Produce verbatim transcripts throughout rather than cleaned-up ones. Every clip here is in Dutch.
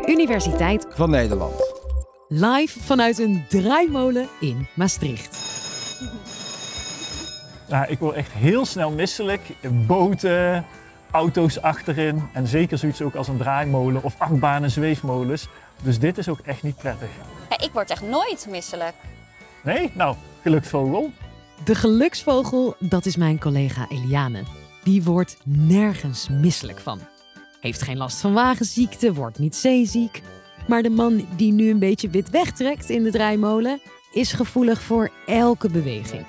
Universiteit van Nederland. Live vanuit een draaimolen in Maastricht. Nou, ik word echt heel snel misselijk. Boten, auto's achterin en zeker zoiets ook als een draaimolen of achtbanen zweefmolens. Dus dit is ook echt niet prettig. Ja, ik word echt nooit misselijk. Nee? Nou, geluksvogel. De geluksvogel, dat is mijn collega Eliane. Die wordt nergens misselijk van. Heeft geen last van wagenziekte, wordt niet zeeziek. Maar de man die nu een beetje wit wegtrekt in de draaimolen is gevoelig voor elke beweging.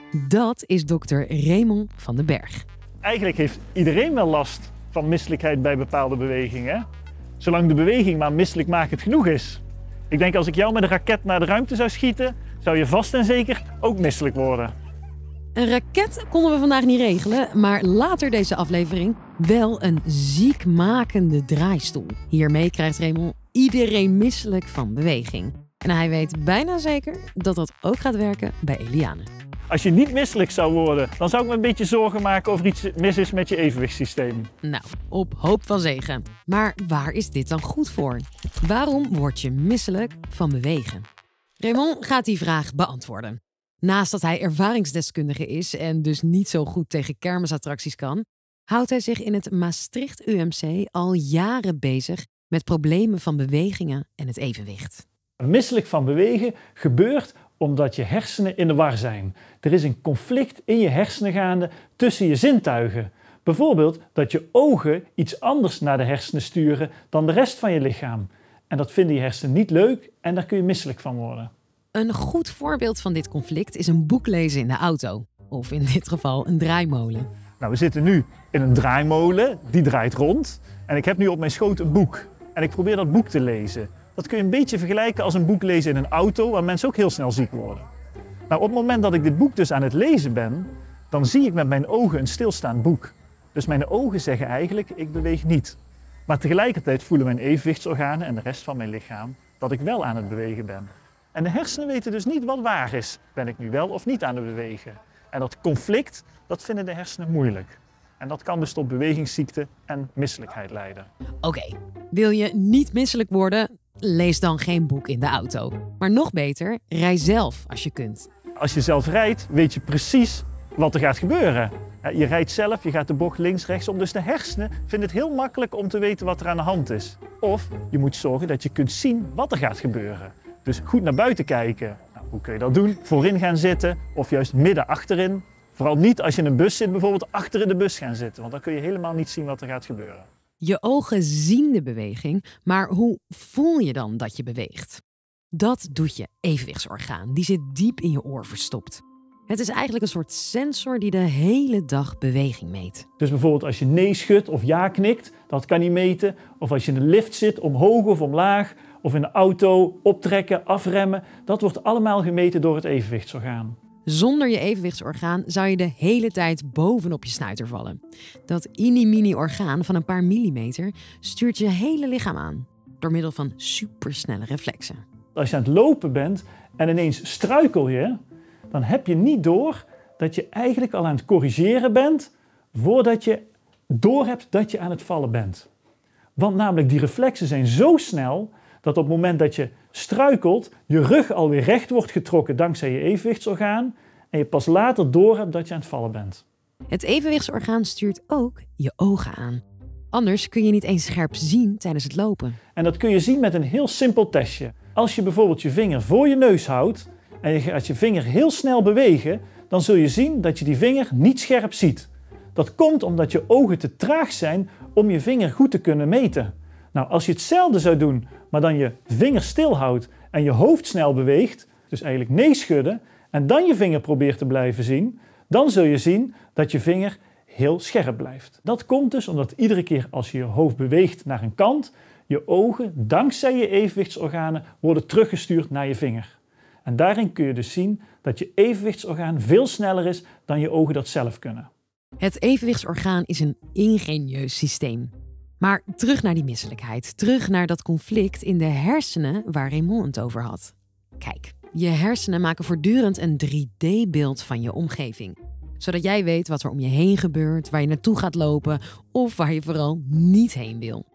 Dat is dokter Raymond van den Berg. Eigenlijk heeft iedereen wel last van misselijkheid bij bepaalde bewegingen. Zolang de beweging maar misselijkmakend genoeg is. Ik denk als ik jou met een raket naar de ruimte zou schieten, zou je vast en zeker ook misselijk worden. Een raket konden we vandaag niet regelen, maar later deze aflevering wel een ziekmakende draaistoel. Hiermee krijgt Raymond iedereen misselijk van beweging. En hij weet bijna zeker dat dat ook gaat werken bij Eliane. Als je niet misselijk zou worden, dan zou ik me een beetje zorgen maken of er iets mis is met je evenwichtssysteem. Nou, op hoop van zegen. Maar waar is dit dan goed voor? Waarom word je misselijk van bewegen? Raymond gaat die vraag beantwoorden. Naast dat hij ervaringsdeskundige is en dus niet zo goed tegen kermisattracties kan, houdt hij zich in het Maastricht U M C al jaren bezig met problemen van bewegingen en het evenwicht. Misselijk van bewegen gebeurt omdat je hersenen in de war zijn. Er is een conflict in je hersenen gaande tussen je zintuigen. Bijvoorbeeld dat je ogen iets anders naar de hersenen sturen dan de rest van je lichaam. En dat vinden je hersenen niet leuk en daar kun je misselijk van worden. Een goed voorbeeld van dit conflict is een boek lezen in de auto. Of in dit geval een draaimolen. Nou, we zitten nu in een draaimolen, die draait rond. En ik heb nu op mijn schoot een boek. En ik probeer dat boek te lezen. Dat kun je een beetje vergelijken als een boek lezen in een auto, waar mensen ook heel snel ziek worden. Nou, op het moment dat ik dit boek dus aan het lezen ben, dan zie ik met mijn ogen een stilstaand boek. Dus mijn ogen zeggen eigenlijk, ik beweeg niet. Maar tegelijkertijd voelen mijn evenwichtsorganen en de rest van mijn lichaam dat ik wel aan het bewegen ben. En de hersenen weten dus niet wat waar is. Ben ik nu wel of niet aan het bewegen? En dat conflict, dat vinden de hersenen moeilijk. En dat kan dus tot bewegingsziekte en misselijkheid leiden. Oké, okay. Wil je niet misselijk worden? Lees dan geen boek in de auto. Maar nog beter, rij zelf als je kunt. Als je zelf rijdt, weet je precies wat er gaat gebeuren. Je rijdt zelf, je gaat de bocht links, rechts om. Dus de hersenen vinden het heel makkelijk om te weten wat er aan de hand is. Of je moet zorgen dat je kunt zien wat er gaat gebeuren. Dus goed naar buiten kijken. Nou, hoe kun je dat doen? Voorin gaan zitten of juist midden achterin. Vooral niet als je in een bus zit, bijvoorbeeld achter in de bus gaan zitten. Want dan kun je helemaal niet zien wat er gaat gebeuren. Je ogen zien de beweging, maar hoe voel je dan dat je beweegt? Dat doet je evenwichtsorgaan. Die zit diep in je oor verstopt. Het is eigenlijk een soort sensor die de hele dag beweging meet. Dus bijvoorbeeld als je nee schudt of ja knikt, dat kan hij meten. Of als je in de lift zit, omhoog of omlaag. Of in de auto, optrekken, afremmen. Dat wordt allemaal gemeten door het evenwichtsorgaan. Zonder je evenwichtsorgaan zou je de hele tijd bovenop je snuiter vallen. Dat mini-mini orgaan van een paar millimeter stuurt je hele lichaam aan. Door middel van supersnelle reflexen. Als je aan het lopen bent en ineens struikel je, dan heb je niet door dat je eigenlijk al aan het corrigeren bent voordat je doorhebt dat je aan het vallen bent. Want namelijk die reflexen zijn zo snel dat op het moment dat je struikelt, je rug alweer recht wordt getrokken dankzij je evenwichtsorgaan en je pas later doorhebt dat je aan het vallen bent. Het evenwichtsorgaan stuurt ook je ogen aan. Anders kun je niet eens scherp zien tijdens het lopen. En dat kun je zien met een heel simpel testje. Als je bijvoorbeeld je vinger voor je neus houdt en je gaat je vinger heel snel bewegen, dan zul je zien dat je die vinger niet scherp ziet. Dat komt omdat je ogen te traag zijn om je vinger goed te kunnen meten. Nou, als je hetzelfde zou doen, maar dan je vinger stilhoudt en je hoofd snel beweegt, dus eigenlijk nee schudden, en dan je vinger probeert te blijven zien, dan zul je zien dat je vinger heel scherp blijft. Dat komt dus omdat iedere keer als je je hoofd beweegt naar een kant, je ogen, dankzij je evenwichtsorganen, worden teruggestuurd naar je vinger. En daarin kun je dus zien dat je evenwichtsorgaan veel sneller is dan je ogen dat zelf kunnen. Het evenwichtsorgaan is een ingenieus systeem. Maar terug naar die misselijkheid, terug naar dat conflict in de hersenen waar Raymond het over had. Kijk, je hersenen maken voortdurend een drie D beeld van je omgeving. Zodat jij weet wat er om je heen gebeurt, waar je naartoe gaat lopen of waar je vooral niet heen wil.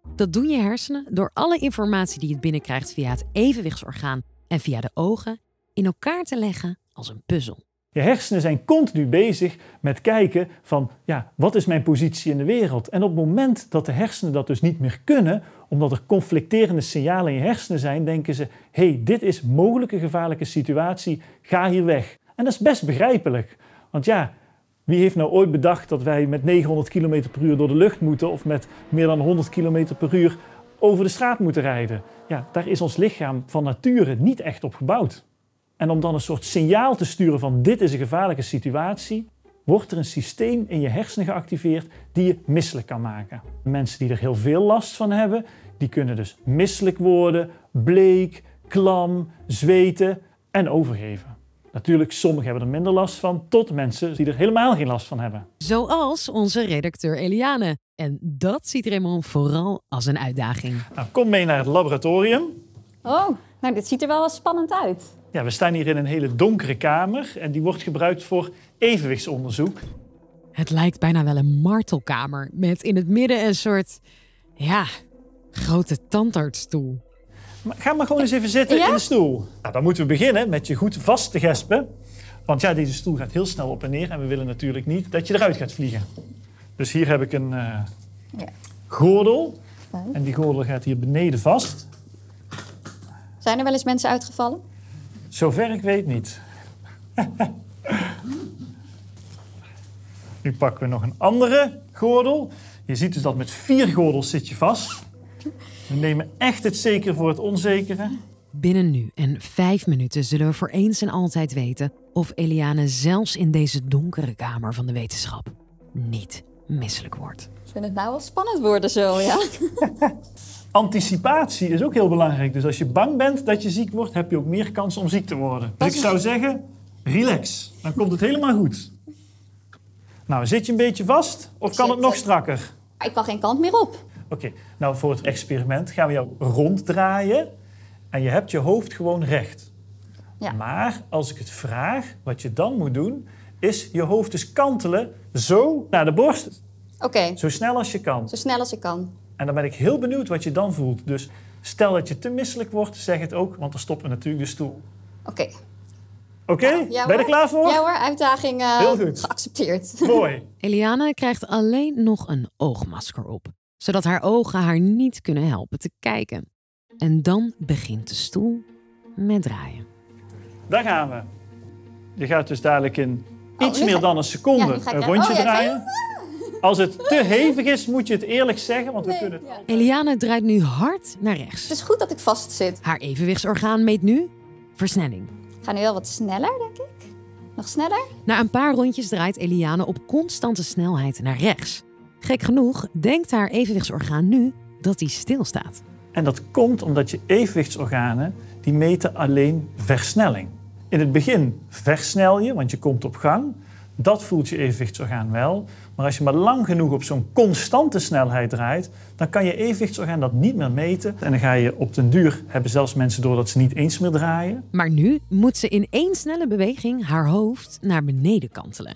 Dat doen je hersenen door alle informatie die het binnenkrijgt via het evenwichtsorgaan en via de ogen in elkaar te leggen als een puzzel. Je hersenen zijn continu bezig met kijken van, ja, wat is mijn positie in de wereld? En op het moment dat de hersenen dat dus niet meer kunnen, omdat er conflicterende signalen in je hersenen zijn, denken ze, hé, hey, dit is mogelijk een gevaarlijke situatie, ga hier weg. En dat is best begrijpelijk. Want ja, wie heeft nou ooit bedacht dat wij met negenhonderd kilometer per uur door de lucht moeten of met meer dan honderd kilometer per uur over de straat moeten rijden? Ja, daar is ons lichaam van nature niet echt op gebouwd. En om dan een soort signaal te sturen van dit is een gevaarlijke situatie, wordt er een systeem in je hersenen geactiveerd die je misselijk kan maken. Mensen die er heel veel last van hebben, die kunnen dus misselijk worden, bleek, klam, zweten en overgeven. Natuurlijk, sommigen hebben er minder last van, tot mensen die er helemaal geen last van hebben. Zoals onze redacteur Eliane. En dat ziet Raymond vooral als een uitdaging. Nou, kom mee naar het laboratorium. Oh, nou dit ziet er wel spannend uit. Ja, we staan hier in een hele donkere kamer en die wordt gebruikt voor evenwichtsonderzoek. Het lijkt bijna wel een martelkamer met in het midden een soort, ja, grote tandartsstoel. Maar ga maar gewoon eens even zitten Ja? in de stoel. Nou, dan moeten we beginnen met je goed vast te gespen. Want ja, deze stoel gaat heel snel op en neer en we willen natuurlijk niet dat je eruit gaat vliegen. Dus hier heb ik een uh, Ja. gordel. Fijn. En die gordel gaat hier beneden vast. Zijn er wel eens mensen uitgevallen? Zover ik weet niet. Nu pakken we nog een andere gordel. Je ziet dus dat met vier gordels zit je vast. We nemen echt het zekere voor het onzekere. Binnen nu en vijf minuten zullen we voor eens en altijd weten of Eliane zelfs in deze donkere kamer van de wetenschap niet misselijk wordt. Ik vind het nou wel spannend worden zo, ja. Anticipatie is ook heel belangrijk. Dus als je bang bent dat je ziek wordt, heb je ook meer kans om ziek te worden. Dus ik zou zeggen, relax. Dan komt het helemaal goed. Nou, zit je een beetje vast of kan het nog strakker? Ik kan geen kant meer op. Oké, nou voor het experiment gaan we jou ronddraaien en je hebt je hoofd gewoon recht. Ja. Maar als ik het vraag, wat je dan moet doen, is je hoofd dus kantelen zo naar de borst. Oké, Zo snel als je kan. zo snel als ik kan. En dan ben ik heel benieuwd wat je dan voelt. Dus stel dat je te misselijk wordt, zeg het ook, want dan stoppen we natuurlijk de stoel. Oké. Oké, Ja, ben je er hoor. klaar voor? Ja hoor, uitdaging uh, Heel goed. geaccepteerd. Mooi. Eliane krijgt alleen nog een oogmasker op, zodat haar ogen haar niet kunnen helpen te kijken. En dan begint de stoel met draaien. Daar gaan we. Je gaat dus dadelijk in Oh, iets nu meer ga- dan een seconde Ja, nu ga ik- een rondje oh, ja, draaien. Als het te hevig is, moet je het eerlijk zeggen, want we Nee, kunnen het... ja. Eliane draait nu hard naar rechts. Het is goed dat ik vast zit. Haar evenwichtsorgaan meet nu versnelling. Ik ga nu wel wat sneller, denk ik. Nog sneller? Na een paar rondjes draait Eliane op constante snelheid naar rechts. Gek genoeg denkt haar evenwichtsorgaan nu dat hij stilstaat. En dat komt omdat je evenwichtsorganen, die meten alleen versnelling. In het begin versnel je, want je komt op gang. Dat voelt je evenwichtsorgaan wel. Maar als je maar lang genoeg op zo'n constante snelheid draait, dan kan je evenwichtsorgaan dat niet meer meten. En dan ga je op den duur, hebben zelfs mensen door dat ze niet eens meer draaien. Maar nu moet ze in één snelle beweging haar hoofd naar beneden kantelen.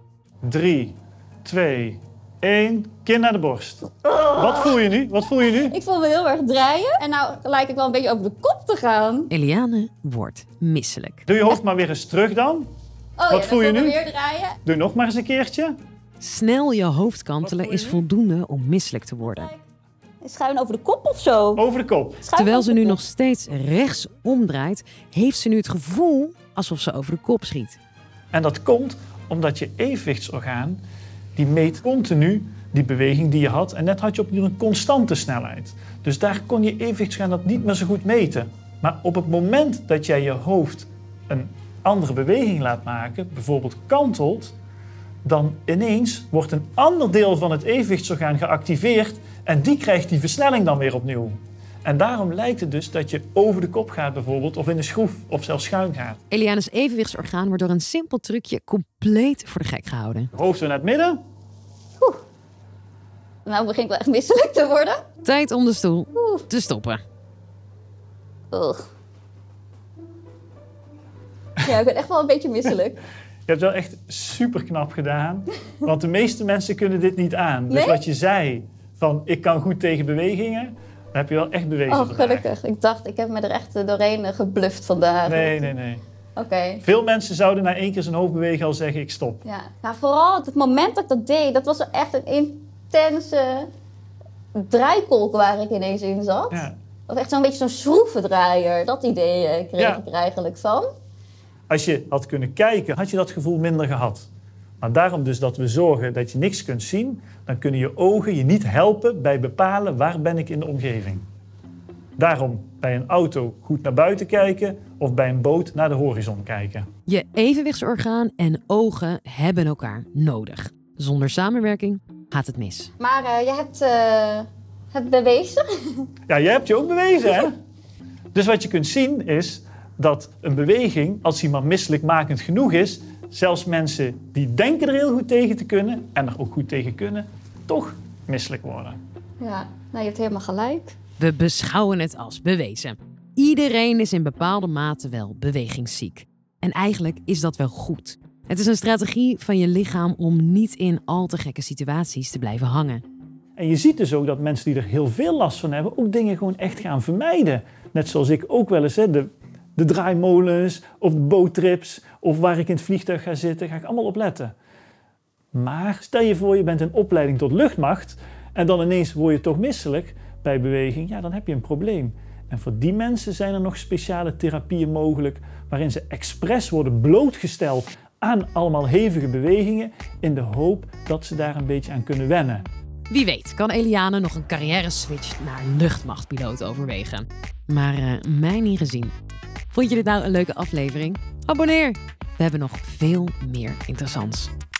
Drie, twee, één, kin naar de borst. Wat voel je nu? Wat voel je nu? Ik voel me heel erg draaien. En nou lijkt ik wel een beetje over de kop te gaan. Eliane wordt misselijk. Doe je hoofd maar weer eens terug dan. Oh, Wat ja, voel je dan nu? weer draaien. Doe nog maar eens een keertje. Snel je hoofd kantelen Wat voel je is nu? voldoende om misselijk te worden. Schuin over de kop of zo? Over de kop. Schuin Terwijl over ze de nu kop. nog steeds rechts omdraait, heeft ze nu het gevoel alsof ze over de kop schiet. En dat komt omdat je evenwichtsorgaan, die meet continu die beweging die je had. En net had je opnieuw een constante snelheid. Dus daar kon je evenwichtsorgaan dat niet meer zo goed meten. Maar op het moment dat jij je hoofd een andere beweging laat maken, bijvoorbeeld kantelt, dan ineens wordt een ander deel van het evenwichtsorgaan geactiveerd en die krijgt die versnelling dan weer opnieuw. En daarom lijkt het dus dat je over de kop gaat bijvoorbeeld, of in een schroef, of zelfs schuin gaat. Eliane's evenwichtsorgaan wordt door een simpel trucje compleet voor de gek gehouden. Hoofd weer naar het midden. Nou begin ik wel echt misselijk te worden. Tijd om de stoel te stoppen. Ugh. Ja, ik ben echt wel een beetje misselijk. Je hebt wel echt super knap gedaan, want de meeste mensen kunnen dit niet aan. Dus Nee? wat je zei, van ik kan goed tegen bewegingen, dan heb je wel echt bewezen. Oh, gelukkig. Ik dacht, ik heb me er echt doorheen gebluft vandaag. Nee, nee, nee. Oké. Okay. Veel mensen zouden na één keer zijn hoofd bewegen al zeggen ik stop. Ja, nou, vooral het moment dat ik dat deed, dat was echt een intense draaikolk waar ik ineens in zat. Ja. Of echt zo'n beetje zo'n schroevendraaier. Dat idee kreeg ja. ik er eigenlijk van. Als je had kunnen kijken, had je dat gevoel minder gehad. Maar daarom dus dat we zorgen dat je niks kunt zien, dan kunnen je ogen je niet helpen bij bepalen waar ben ik in de omgeving. Daarom bij een auto goed naar buiten kijken of bij een boot naar de horizon kijken. Je evenwichtsorgaan en ogen hebben elkaar nodig. Zonder samenwerking gaat het mis. Maar uh, je hebt uh, het bewezen. Ja, jij hebt je ook bewezen, hè? Dus wat je kunt zien is dat een beweging, als die maar misselijkmakend genoeg is, zelfs mensen die denken er heel goed tegen te kunnen en er ook goed tegen kunnen, toch misselijk worden. Ja, nou, je hebt helemaal gelijk. We beschouwen het als bewezen. Iedereen is in bepaalde mate wel bewegingsziek. En eigenlijk is dat wel goed. Het is een strategie van je lichaam om niet in al te gekke situaties te blijven hangen. En je ziet dus ook dat mensen die er heel veel last van hebben, ook dingen gewoon echt gaan vermijden. Net zoals ik ook wel eens, hè, de, de draaimolens of de boottrips of waar ik in het vliegtuig ga zitten, ga ik allemaal op letten. Maar stel je voor je bent in opleiding tot luchtmacht en dan ineens word je toch misselijk bij beweging, ja, dan heb je een probleem. En voor die mensen zijn er nog speciale therapieën mogelijk waarin ze expres worden blootgesteld aan allemaal hevige bewegingen in de hoop dat ze daar een beetje aan kunnen wennen. Wie weet kan Eliane nog een carrière-switch naar luchtmachtpiloot overwegen. Maar uh, mij niet gezien. Vond je dit nou een leuke aflevering? Abonneer! We hebben nog veel meer interessants.